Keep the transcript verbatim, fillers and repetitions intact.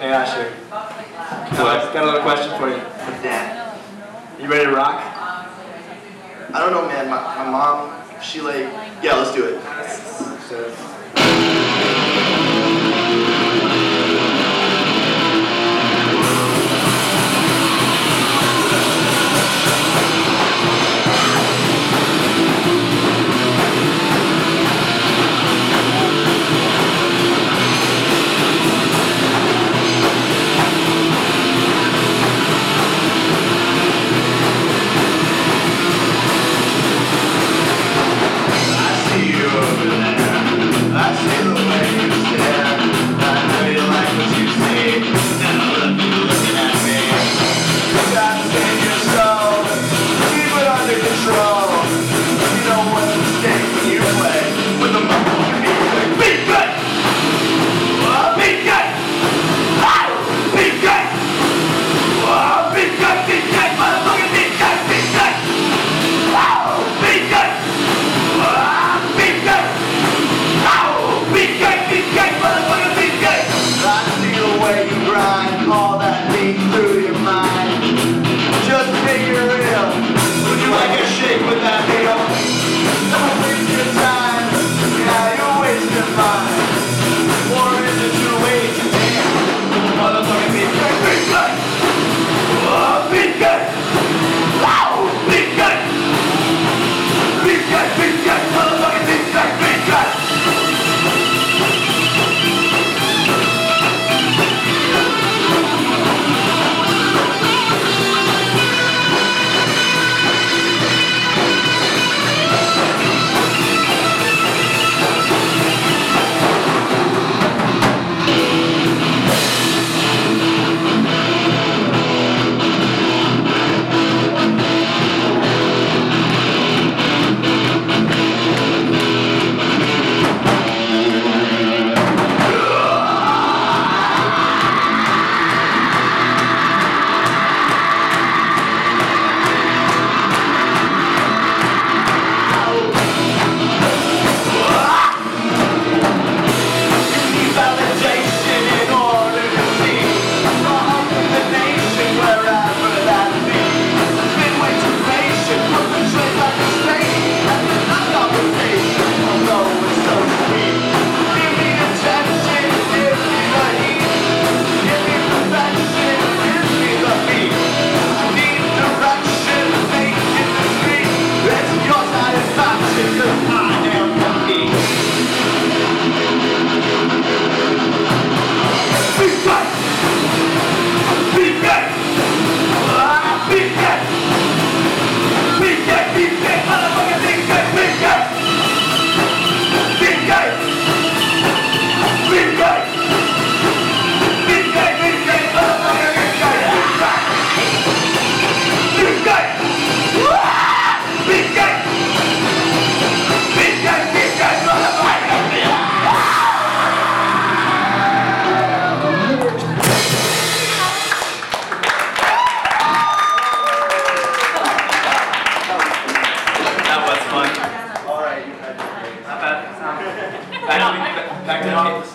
Hey Asher, got, got another question for you. What's that? You ready to rock? I don't know, man. My, my mom, she like, yeah, let's do it. Let's do it. All that beat through your mind. Just figure it out. Would you like a shake with that meal? Don't waste your time. Yeah, you're wasting mine. Or is it too late to dance? Motherfucking beat good, beat good. Oh, beat good. Wow, beat good. Beat good, beat good. Motherfucking beat good, beat good. Back to the